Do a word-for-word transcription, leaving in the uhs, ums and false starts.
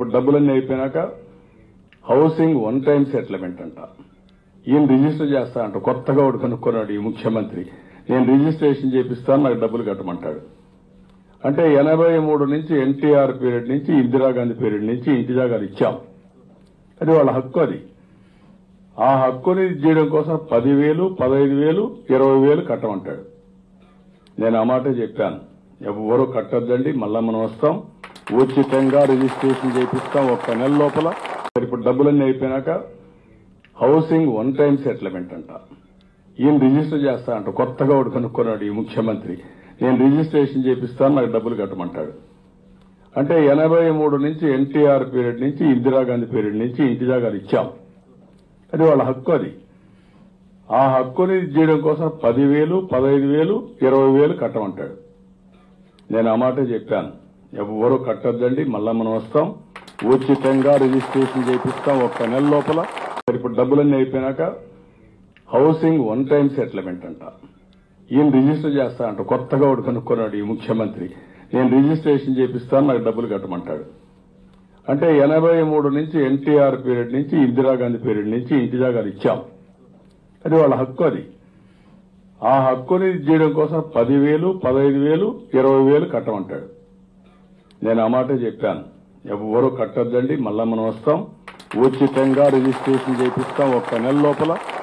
ఇప్పుడు డబ్బులన్నీ అయిపోయినాక హౌసింగ్ వన్ టైం సెటిల్మెంట్ అంట. ఈయన రిజిస్టర్ చేస్తా అంట. కొత్తగా ఒకటి కనుక్కున్నాడు ఈ ముఖ్యమంత్రి. నేను రిజిస్ట్రేషన్ చేపిస్తాను, నాకు డబ్బులు కట్టమంటాడు. అంటే ఎనభై మూడు నుంచి ఎన్టీఆర్ పీరియడ్ నుంచి ఇందిరాగాంధీ పీరియడ్ నుంచి ఇంటి జాగాలు ఇచ్చాం. అది వాళ్ళ హక్కు. అది ఆ హక్కుని చేయడం కోసం పదివేలు పదహైదు వేలు ఇరవై వేలు కట్టమంటాడు. నేను ఆ మాట చెప్పాను, ఎవరూ కట్టొద్దండి, మళ్ళా మనం వస్తాం, ఉచితంగా రిజిస్ట్రేషన్ చేపిస్తాం ఒక్క నెల లోపల. ఇప్పుడు డబ్బులన్నీ అయిపోయినాక హౌసింగ్ వన్ టైం సెటిల్మెంట్ అంట. ఈయన రిజిస్టర్ చేస్తా అంట. కొత్తగా ఒకటి కనుక్కున్నాడు ఈ ముఖ్యమంత్రి. నేను రిజిస్ట్రేషన్ చేపిస్తాను, నాకు డబ్బులు కట్టమంటాడు. అంటే ఎనభై మూడు నుంచి ఎన్టీఆర్ పీరియడ్ నుంచి ఇందిరాగాంధీ పీరియడ్ నుంచి ఇంటి జాగాలు ఇచ్చాం. అది వాళ్ళ హక్కు. అది ఆ హక్కుని చేయడం కోసం పదివేలు పదహైదు వేలు ఇరవై వేలు కట్టమంటాడు. నేను ఆ మాట చెప్పాను, ఎవరూ కట్టొద్దండి, మళ్ళా మనం వస్తాం, ఉచితంగా రిజిస్ట్రేషన్ చేపిస్తాం ఒక్క నెల లోపల. ఇప్పుడు డబ్బులన్నీ అయిపోయినాక హౌసింగ్ వన్ టైం సెటిల్మెంట్ అంట. ఈయన రిజిస్టర్ చేస్తా అంట. కొత్తగా ఒకటి కనుక్కున్నాడు ఈ ముఖ్యమంత్రి. నేను రిజిస్ట్రేషన్ చేపిస్తాను, నాకు డబ్బులు కట్టమంటాడు. అంటే ఎనభై మూడు నుంచి ఎన్టీఆర్ పీరియడ్ నుంచి ఇందిరాగాంధీ పీరియడ్ నుంచి ఇంటి జాగాలు ఇచ్చాం. అది వాళ్ళ హక్కు. అది ఆ హక్కుని చేయడం కోసం పదివేలు పదహైదు వేలు ఇరవై వేలు కట్టమంటాడు. నేను ఆ మాట చెప్పాను, ఎవరూ కట్టొద్దండి, మళ్ళా మనం వస్తాం, ఉచితంగా రిజిస్ట్రేషన్ చేపిస్తాం ఒక్క నెల లోపల.